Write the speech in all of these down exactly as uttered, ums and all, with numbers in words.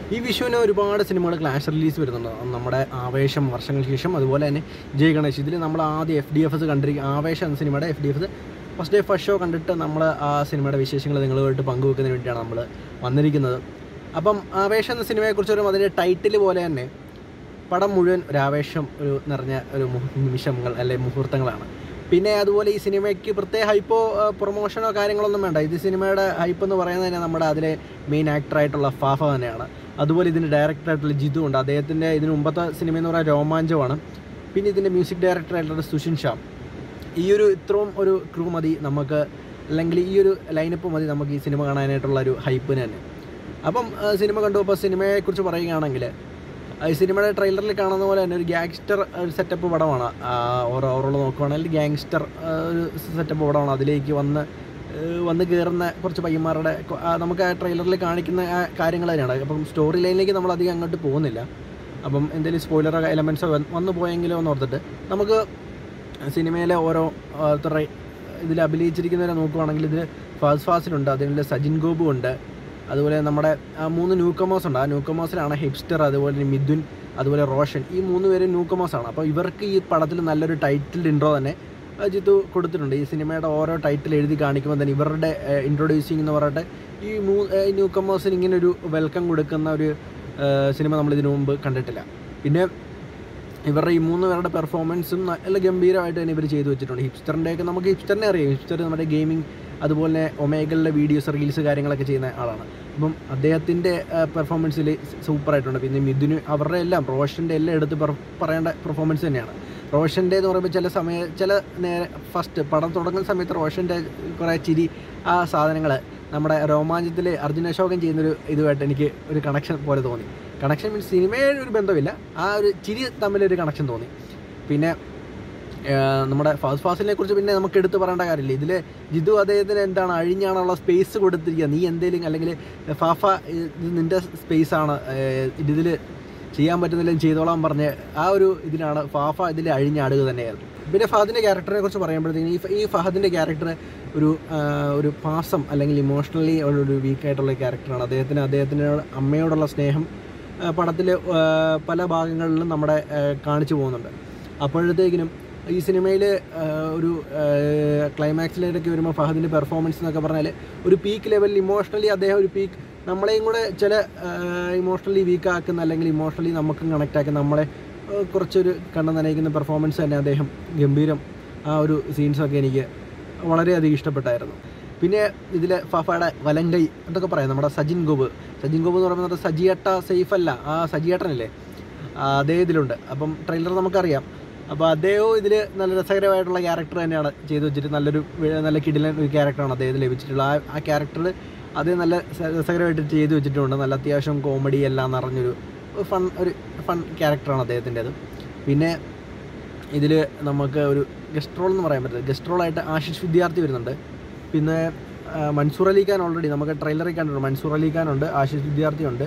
ഈ വിഷുവിന് ഒരുപാട് സിനിമകൾ ക്ലാഷ് റിലീസ് വരുന്നുണ്ട്. നമ്മുടെ ആവേശം വർഷങ്ങൾക്ക് ശേഷം, അതുപോലെ തന്നെ ജയ് ഗണേഷ്. ഇതിൽ നമ്മൾ ആദ്യം എഫ് ഡി എഫ് എസ് കണ്ടിരിക്കും. ആവേശം എന്ന സിനിമയുടെ F D F S first day first show കണ്ടിട്ട് നമ്മൾ ആ സിനിമയുടെ വിശേഷങ്ങൾ നിങ്ങളുമായിട്ട് പങ്കുവെക്കുന്നതിന് വേണ്ടിയാണ് നമ്മൾ വന്നിരിക്കുന്നത്. അപ്പം ആവേശം എന്ന സിനിമയെക്കുറിച്ച് ഒരു അതിൻ്റെ ടൈറ്റിൽ പോലെ തന്നെ പടം മുഴുവൻ ഒരു ആവേശം ഒരു നിറഞ്ഞ ഒരു നിമിഷങ്ങൾ അല്ലെങ്കിൽ മുഹൂർത്തങ്ങളാണ്. പിന്നെ അതുപോലെ ഈ സിനിമയ്ക്ക് പ്രത്യേക ഹൈപ്പോ പ്രൊമോഷനോ കാര്യങ്ങളൊന്നും വേണ്ട. ഇത് സിനിമയുടെ ഹൈപ്പ് എന്ന് പറയുന്നത് തന്നെ നമ്മുടെ അതിലെ മെയിൻ ആക്ടറായിട്ടുള്ള ഫാഫ തന്നെയാണ്. അതുപോലെ ഇതിൻ്റെ ഡയറക്ടറായിട്ടുള്ള ജിതു ഉണ്ട്. അദ്ദേഹത്തിൻ്റെ ഇതിന് മുമ്പത്തെ സിനിമ എന്ന് പറയുന്നത് രോമാഞ്ചമാണ്. പിന്നെ ഇതിൻ്റെ മ്യൂസിക് ഡയറക്ടറായിട്ടുള്ള സുഷിൻ ശ്യാം. ഈ ഒരു ഇത്രയും ഒരു ക്രൂ മതി നമുക്ക്, അല്ലെങ്കിൽ ഈ ഒരു ലൈനപ്പ് മതി നമുക്ക് ഈ സിനിമ കാണാനായിട്ടുള്ള ഒരു ഹൈപ്പിന് തന്നെ. അപ്പം സിനിമ കണ്ടു. അപ്പോൾ സിനിമയെക്കുറിച്ച് പറയുകയാണെങ്കിൽ ഈ സിനിമയുടെ ട്രെയിലറിൽ കാണുന്ന പോലെ തന്നെ ഒരു ഗ്യാങ്സ്റ്റർ സെറ്റപ്പ് പടമാണ്. ഓരോ ഓവറോൾ നോക്കുകയാണെങ്കിൽ ഗ്യാങ്സ്റ്റർ ഒരു സെറ്റപ്പ് പടമാണ്. അതിലേക്ക് വന്ന് വന്ന് കയറുന്ന കുറച്ച് പയ്യന്മാരുടെ നമുക്ക് ആ ട്രെയിലറിൽ കാണിക്കുന്ന കാര്യങ്ങൾ തന്നെയാണ്. അപ്പം സ്റ്റോറി ലൈനിലേക്ക് നമ്മൾ അധികം അങ്ങോട്ട് പോകുന്നില്ല. അപ്പം എന്തെങ്കിലും സ്പോയിലറോ എലമെൻസോ വന്നു പോയെങ്കിലോ എന്ന് ഓർത്തിട്ട് നമുക്ക് സിനിമയിലെ ഓരോ ഇതിൽ അഭിനയിച്ചിരിക്കുന്നവരെ നോക്കുകയാണെങ്കിൽ ഇതിൽ ഫാസ് ഫാസിലുണ്ട്, അതിൽ സജിൻ ഗോപു ഉണ്ട്, അതുപോലെ നമ്മുടെ മൂന്ന് ന്യൂകമേഴ്സ് ഉണ്ട്. ആ ന്യൂകമേഴ്സിലാണ് ഹിപ്സ്റ്റർ, അതുപോലെ മിഥുൻ, അതുപോലെ റോഷൻ. ഈ മൂന്ന് പേരും ന്യൂകമേഴ്സാണ്. അപ്പോൾ ഇവർക്ക് ഈ പടത്തിൽ നല്ലൊരു ടൈറ്റിൽ ഇൻട്രോ തന്നെ ജിത്തു കൊടുത്തിട്ടുണ്ട്. ഈ സിനിമയുടെ ഓരോ ടൈറ്റിൽ എഴുതി കാണിക്കുമ്പോൾ തന്നെ ഇവരുടെ ഇൻട്രൊഡ്യൂസിങ് എന്ന് പറഞ്ഞിട്ട് ഈ മൂ ന്യൂകമേഴ്സിന് ഇങ്ങനെ ഒരു വെൽക്കം കൊടുക്കുന്ന ഒരു സിനിമ നമ്മളിതിനു മുമ്പ് കണ്ടിട്ടില്ല. പിന്നെ ഇവരുടെ ഈ മൂന്ന് പേരുടെ പെർഫോമൻസും നല്ല ഗംഭീരമായിട്ട് തന്നെ ഇവർ ചെയ്തു വെച്ചിട്ടുണ്ട്. ഹിപ്സ്റ്ററിൻ്റെയൊക്കെ നമുക്ക് ഹിപ്സ്റ്ററിനെ അറിയാം. ഹിപ്സ്റ്റർ നമ്മുടെ ഗെയിമിംഗ്, അതുപോലെ ഒമേഗലിലെ വീഡിയോസ് റീൽസ് കാര്യങ്ങളൊക്കെ ചെയ്യുന്ന ആളാണ്. അപ്പം അദ്ദേഹത്തിൻ്റെ പെർഫോമൻസിൽ സൂപ്പറായിട്ടുണ്ട്. പിന്നെ മിഥുന് അവരുടെ എല്ലാം റോഷൻ്റെ എല്ലാം എടുത്ത് പറയേണ്ട പെർഫോമൻസ് തന്നെയാണ്. റോഷൻ്റെ എന്ന് പറയുമ്പോൾ ചില സമയം ചില നേരെ ഫസ്റ്റ് പടം തുടങ്ങുന്ന സമയത്ത് റോഷൻ്റെ കുറേ ചിരി ആ സാധനങ്ങൾ നമ്മുടെ രോമാഞ്ചത്തിൽ അർജുന അശോകൻ ചെയ്യുന്നൊരു ഇതുമായിട്ട് എനിക്ക് ഒരു കണക്ഷൻ പോലെ തോന്നി. കണക്ഷൻ മീൻസ് സിനിമയുടെ ഒരു ബന്ധമില്ല, ആ ഒരു ചിരി തമ്മിലൊരു കണക്ഷൻ തോന്നി. പിന്നെ നമ്മുടെ ഫാസ്റ്റ് ഫാസിനെ കുറിച്ച് പിന്നെ നമുക്ക് എടുത്ത് പറയേണ്ട കാര്യമില്ല. ഇതിൽ ജിതു അദ്ദേഹത്തിന് എന്താണ് അഴിഞ്ഞാണുള്ള സ്പേസ് കൊടുത്തിരിക്കുക. നീ എന്തെങ്കിലും അല്ലെങ്കിൽ ഫാഫ ഇത് നിൻ്റെ സ്പേസാണ്, ഇതിൽ ചെയ്യാൻ പറ്റുന്നില്ലെങ്കിൽ ചെയ്തോളാൻ പറഞ്ഞ് ആ ഒരു ഇതിലാണ് ഫാഫ ഇതിൽ അഴിഞ്ഞാടുക തന്നെയായിരുന്നു. പിന്നെ ഫഹദിൻ്റെ ക്യാരക്ടറിനെ കുറിച്ച് പറയുമ്പോഴത്തേക്കും ഈ ഈ ഫഹദിൻ്റെ ക്യാരക്ടർ ഒരു ഒരു പാസം അല്ലെങ്കിൽ ഇമോഷണലി ഒരു വീക്കായിട്ടുള്ള ക്യാരക്ടറാണ്. അദ്ദേഹത്തിന് അദ്ദേഹത്തിൻ്റെ അമ്മയോടുള്ള സ്നേഹം പടത്തിൽ പല ഭാഗങ്ങളിലും നമ്മുടെ കാണിച്ചു പോകുന്നുണ്ട്. അപ്പോഴത്തേക്കിനും ഈ സിനിമയിൽ ഒരു ക്ലൈമാക്സിലേക്ക് വരുമ്പോൾ ഫഹദിൻ്റെ പെർഫോമൻസ് എന്നൊക്കെ പറഞ്ഞാൽ ഒരു പീക്ക് ലെവലിൽ ഇമോഷണലി അദ്ദേഹം ഒരു പീക്ക് നമ്മളെയും കൂടെ ചില ഇമോഷണലി വീക്കാക്കുന്ന അല്ലെങ്കിൽ ഇമോഷണലി നമുക്കും കണക്റ്റാക്കുന്ന നമ്മളെ കുറച്ചൊരു കണ്ണ് നനയിക്കുന്ന പെർഫോമൻസ് തന്നെ അദ്ദേഹം ഗംഭീരം. ആ ഒരു സീൻസൊക്കെ എനിക്ക് വളരെയധികം ഇഷ്ടപ്പെട്ടായിരുന്നു. പിന്നെ ഇതിൽ ഫഫയുടെ വലങ്കൈ എന്തൊക്കെ പറയാം, നമ്മുടെ സജിൻ ഗോപ് സജിൻ ഗോപ് എന്ന് പറയുന്നത് സജിയേട്ട സേഫല്ല, ആ സജിയേട്ടനല്ലേ, അദ്ദേഹം ഇതിലുണ്ട്. അപ്പം ട്രെയിലർ നമുക്കറിയാം. അപ്പോൾ അദ്ദേഹവും ഇതിൽ നല്ല രസകരമായിട്ടുള്ള ക്യാരക്ടർ തന്നെയാണ് ചെയ്തു വെച്ചിട്ട് നല്ലൊരു നല്ല കിടിലൻ ഒരു ക്യാരക്ടറാണ് അദ്ദേഹത്തിന് ലഭിച്ചിട്ടുള്ളത്. ആ ആ ക്യാരക്ടർ അത് നല്ല രസകരമായിട്ട് ചെയ്തു വെച്ചിട്ടുണ്ട്. നല്ല അത്യാവശ്യം കോമഡി എല്ലാം നിറഞ്ഞൊരു ഫൺ ഒരു ഫൺ ക്യാരക്ടറാണ് അദ്ദേഹത്തിൻ്റെത്. പിന്നെ ഇതിൽ നമുക്ക് ഒരു ഗസ്റ്റ് റോൾ എന്ന് പറയാൻ പറ്റില്ല, ഗസ്റ്റ് റോളായിട്ട് ആശിഷ് വിദ്യാർത്ഥി വരുന്നുണ്ട്. പിന്നെ മൻസൂർ അലി ഖാൻ ഓൾറെഡി നമുക്ക് ട്രെയിലറിൽ കണ്ടിട്ടുണ്ട്. മൻസൂർ അലി ഖാൻ ഉണ്ട്, ആശിഷ് വിദ്യാർത്ഥി ഉണ്ട്.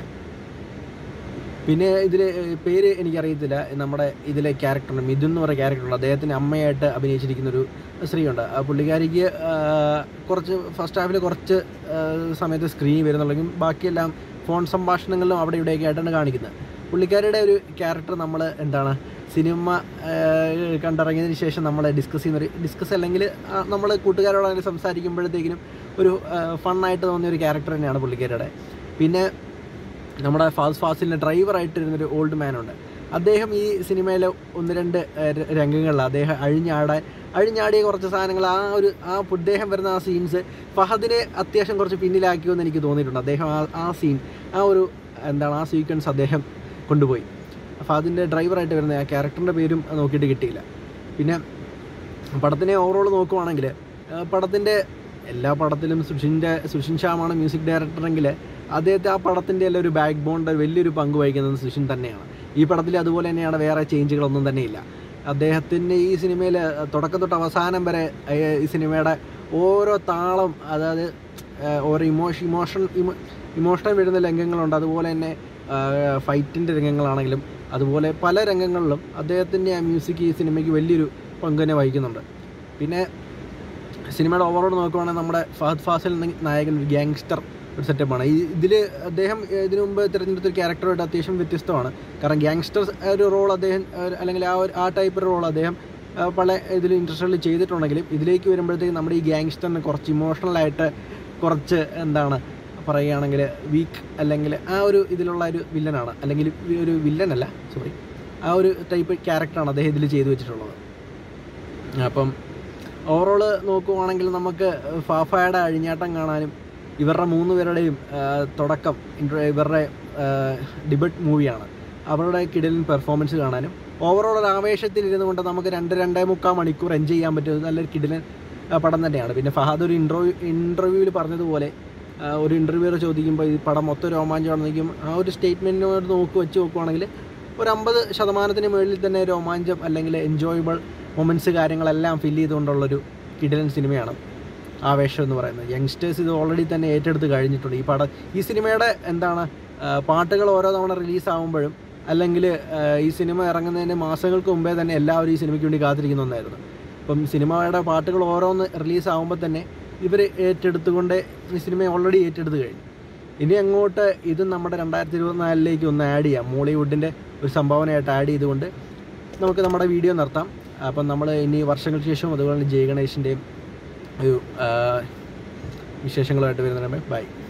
പിന്നെ ഇതിൽ പേര് എനിക്കറിയത്തില്ല. നമ്മുടെ ഇതിലെ ക്യാരക്ടറുണ്ട് മിഥുൻ എന്ന് പറയുന്ന ക്യാരക്ടറുണ്ട്. അദ്ദേഹത്തിന് അമ്മയായിട്ട് അഭിനയിച്ചിരിക്കുന്നൊരു സ്ത്രീയുണ്ട്. ആ പുള്ളിക്കാരിക്ക് കുറച്ച് ഫസ്റ്റ് ഹാഫിൽ കുറച്ച് സമയത്ത് സ്ക്രീൻ വരുന്നുണ്ടെങ്കിൽ ബാക്കിയെല്ലാം ഫോൺ സംഭാഷണങ്ങളിലും അവിടെ ഇവിടെയൊക്കെ ആയിട്ടാണ് കാണിക്കുന്നത്. പുള്ളിക്കാരിയുടെ ഒരു ക്യാരക്ടർ നമ്മൾ എന്താണ് സിനിമ കണ്ടിറങ്ങിയതിന് ശേഷം നമ്മൾ ഡിസ്കസ് ചെയ്യുന്നൊരു ഡിസ്കസ് അല്ലെങ്കിൽ നമ്മൾ കൂട്ടുകാരോട് അങ്ങനെ സംസാരിക്കുമ്പോഴത്തേക്കിനും ഒരു ഫണ്ണായിട്ട് തോന്നിയൊരു ക്യാരക്ടർ തന്നെയാണ് പുള്ളിക്കാരിയുടെ. പിന്നെ നമ്മുടെ ഫാസ് ഫാസിലിൻ്റെ ഡ്രൈവറായിട്ടിരുന്നൊരു ഓൾഡ് മാനുണ്ട്. അദ്ദേഹം ഈ സിനിമയിലെ ഒന്ന് രണ്ട് രംഗങ്ങളിൽ അദ്ദേഹം അഴിഞ്ഞാടാൻ അഴിഞ്ഞാടിയ കുറച്ച് സാധനങ്ങൾ ആ ഒരു ആ അദ്ദേഹം വരുന്ന ആ സീൻസ് ഫഹദിനെ അത്യാവശ്യം കുറച്ച് പിന്നിലാക്കിയെന്ന് എനിക്ക് തോന്നിയിട്ടുണ്ട്. അദ്ദേഹം ആ ആ സീൻ ആ ഒരു എന്താണ് ആ സീക്വൻസ് അദ്ദേഹം കൊണ്ടുപോയി. ഫഹദിൻ്റെ ഡ്രൈവറായിട്ട് വരുന്ന ആ ക്യാരക്ടറിൻ്റെ പേരും നോക്കിയിട്ട് കിട്ടിയില്ല. പിന്നെ പടത്തിനെ ഓവറോൾ നോക്കുവാണെങ്കിൽ പടത്തിൻ്റെ എല്ലാ പടത്തിലും സുഷിൻ്റെ സുഷിൻ ശ്യാമാണ് മ്യൂസിക് ഡയറക്ടറെങ്കിൽ അദ്ദേഹത്തെ ആ പടത്തിൻ്റെ എല്ലാം ഒരു ബാക്ക് ബോണിൻ്റെ വലിയൊരു പങ്ക് വഹിക്കുന്നത് സുഷിൻ തന്നെയാണ്. ഈ പടത്തിൽ അതുപോലെ തന്നെയാണ്, വേറെ ചേഞ്ചുകളൊന്നും തന്നെയില്ല. അദ്ദേഹത്തിൻ്റെ ഈ സിനിമയിൽ തുടക്കം തൊട്ട് അവസാനം വരെ ഈ സിനിമയുടെ ഓരോ താളം, അതായത് ഓരോ ഇമോഷൻ ഇമോഷൻ ഇമോഷണൽ വരുന്ന രംഗങ്ങളുണ്ട്. അതുപോലെ തന്നെ ഫൈറ്റിൻ്റെ രംഗങ്ങളാണെങ്കിലും അതുപോലെ പല രംഗങ്ങളിലും അദ്ദേഹത്തിൻ്റെ ആ മ്യൂസിക് ഈ സിനിമയ്ക്ക് വലിയൊരു പങ്ക് തന്നെ വഹിക്കുന്നുണ്ട്. പിന്നെ സിനിമയുടെ ഓവറോൾ നോക്കുവാണെങ്കിൽ നമ്മുടെ ഫഹദ് ഫാസിൽ നായകൻ ഒരു ഗ്യാങ്സ്റ്റർ ഒരു സെറ്റപ്പാണ്. ഈ ഇതിൽ അദ്ദേഹം ഇതിനു മുമ്പ് തിരഞ്ഞെടുത്തൊരു ക്യാരക്ടറായിട്ട് അത്യാവശ്യം വ്യത്യസ്തമാണ്. കാരണം ഗ്യാങ്സ്റ്റർ ഒരു റോൾ അദ്ദേഹം അല്ലെങ്കിൽ ആ ഒരു ആ ടൈപ്പ് റോൾ അദ്ദേഹം പല ഇതിൽ ഇൻട്രസ്റ്റുകളിൽ ചെയ്തിട്ടുണ്ടെങ്കിലും ഇതിലേക്ക് വരുമ്പോഴത്തേക്കും നമ്മുടെ ഈ ഗ്യാങ്സ്റ്ററിന് കുറച്ച് ഇമോഷണലായിട്ട് കുറച്ച് എന്താണ് പറയുകയാണെങ്കിൽ വീക്ക് അല്ലെങ്കിൽ ആ ഒരു ഇതിലുള്ള ഒരു വില്ലനാണ്, അല്ലെങ്കിൽ ഒരു വില്ലനല്ല സോറി ആ ഒരു ടൈപ്പ് ക്യാരക്ടറാണ് അദ്ദേഹം ഇതിൽ ചെയ്തു വെച്ചിട്ടുള്ളത്. അപ്പം ഓവറോൾ നോക്കുവാണെങ്കിൽ നമുക്ക് ഫാഫയുടെ അഴിഞ്ഞാട്ടം കാണാനും ഇവരുടെ മൂന്ന് പേരുടെയും തുടക്കം ഇവരുടെ ഡിബേറ്റ് മൂവിയാണ്, അവരുടെ കിടലിൻ പെർഫോമൻസ് കാണാനും ഓവറോൾ ഒരു ആവേശത്തിലിരുന്നു കൊണ്ട് നമുക്ക് രണ്ട് രണ്ടേ മുക്കാൽ മണിക്കൂർ എൻജോയ് ചെയ്യാൻ പറ്റുന്നത് നല്ലൊരു കിടലൻ പടം തന്നെയാണ്. പിന്നെ ഫഹദ് ഒരു ഇൻ്റർവ്യൂ ഇൻ്റർവ്യൂവിൽ പറഞ്ഞതുപോലെ ഒരു ഇൻ്റർവ്യൂവർ ചോദിക്കുമ്പോൾ ഈ പടം മൊത്തം രോമാഞ്ചമാണെന്നിരിക്കും ആ ഒരു സ്റ്റേറ്റ്മെൻറ്റിനോട് നോക്കി വെച്ച് നോക്കുവാണെങ്കിൽ ഒരു അമ്പത് ശതമാനത്തിന് മുകളിൽ തന്നെ രോമാഞ്ചം അല്ലെങ്കിൽ എൻജോയബിൾ മൊമെൻറ്റ്സ് കാര്യങ്ങളെല്ലാം ഫില്ല് ചെയ്തുകൊണ്ടുള്ളൊരു കിടലൻ സിനിമയാണ് ആവേശം എന്ന് പറയുന്നത്. യങ്സ്റ്റേഴ്സ് ഇത് ഓൾറെഡി തന്നെ ഏറ്റെടുത്ത് കഴിഞ്ഞിട്ടുണ്ട്. ഈ പടം ഈ സിനിമയുടെ എന്താണ് പാട്ടുകൾ ഓരോ തവണ റിലീസാകുമ്പോഴും അല്ലെങ്കിൽ ഈ സിനിമ ഇറങ്ങുന്നതിന് മാസങ്ങൾക്ക് മുമ്പേ തന്നെ എല്ലാവരും ഈ സിനിമയ്ക്ക് വേണ്ടി കാത്തിരിക്കുന്ന ഒന്നായിരുന്നു. അപ്പം സിനിമയുടെ പാട്ടുകൾ ഓരോന്ന് റിലീസാകുമ്പോൾ തന്നെ ഇവർ ഏറ്റെടുത്തുകൊണ്ട് ഈ സിനിമ ഓൾറെഡി ഏറ്റെടുത്ത് കഴിഞ്ഞു. ഇനി അങ്ങോട്ട് ഇത് നമ്മുടെ രണ്ടായിരത്തി ഇരുപത്തിനാലിലേക്ക് ഒന്ന് ആഡ് ചെയ്യാം, മോളിവുഡിൻ്റെ ഒരു സംഭാവനയായിട്ട് ആഡ് ചെയ്തുകൊണ്ട് നമുക്ക് നമ്മുടെ വീഡിയോ നിർത്താം. അപ്പം നമ്മൾ ഇനി വർഷങ്ങൾക്ക് ശേഷം അതുപോലെ ജയ് ഗണേഷിൻ്റെയും ഒരു വിശേഷങ്ങളുമായിട്ട് വരുന്നുണ്ട്. ബൈ.